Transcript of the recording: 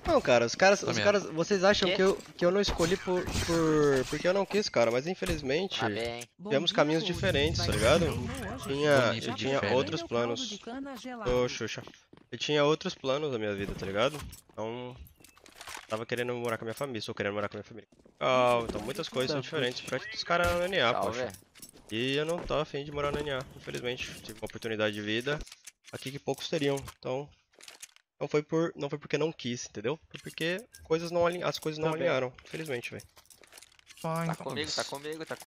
Não, cara, vocês acham Quê? que eu não escolhi porque eu não quis, cara, mas infelizmente Lá bem. tivemos caminhos diferentes, tá ligado? Eu Bonito, tinha diferente. outros planos. Ô, Xuxa. Eu tinha outros planos na minha vida, tá ligado? Então, tava querendo morar com a minha família, estou querendo morar com a minha família. Então muitas coisas são diferentes pra os caras no NA, Salve. poxa. E eu não tava afim de morar no NA, infelizmente. Tive uma oportunidade de vida aqui que poucos teriam. Então, não foi porque não quis, entendeu? Foi porque as coisas não Tá bem. alinharam, infelizmente, velho. Tá comigo, tá comigo, tá